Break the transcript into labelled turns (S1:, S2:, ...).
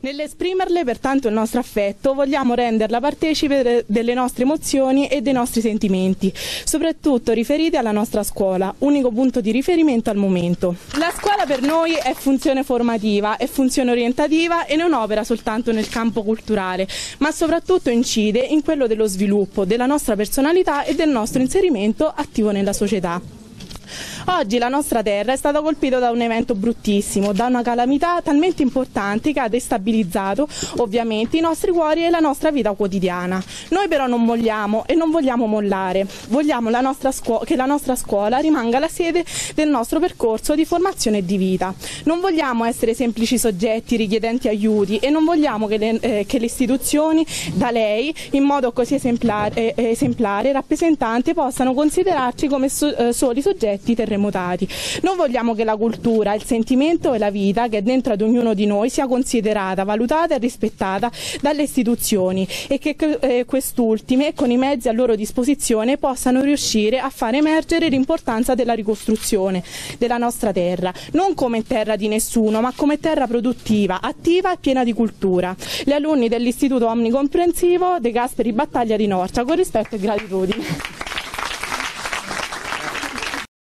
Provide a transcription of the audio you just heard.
S1: Nell'esprimerle pertanto il nostro affetto, vogliamo renderla partecipe delle nostre emozioni e dei nostri sentimenti, soprattutto riferiti alla nostra scuola, unico punto di riferimento al momento. La scuola per noi è funzione formativa, è funzione orientativa e non opera soltanto nel campo culturale, ma soprattutto incide in quello dello sviluppo della nostra personalità e del nostro inserimento attivo nella società. Oggi la nostra terra è stata colpita da un evento bruttissimo, da una calamità talmente importante che ha destabilizzato ovviamente i nostri cuori e la nostra vita quotidiana. Noi però non molliamo e non vogliamo mollare, vogliamo che la nostra scuola rimanga la sede del nostro percorso di formazione e di vita. Non vogliamo essere semplici soggetti richiedenti aiuti e non vogliamo che le istituzioni da lei in modo così esemplare e rappresentante possano considerarci come soli soggetti terremotati. Non vogliamo che la cultura, il sentimento e la vita che è dentro ad ognuno di noi sia considerata, valutata e rispettata dalle istituzioni e che quest'ultime, con i mezzi a loro disposizione, possano riuscire a far emergere l'importanza della ricostruzione della nostra terra, non come terra di nessuno, ma come terra produttiva, attiva e piena di cultura. Gli alunni dell'Istituto Omnicomprensivo De Gasperi Battaglia di Norcia, con rispetto e gratitudine.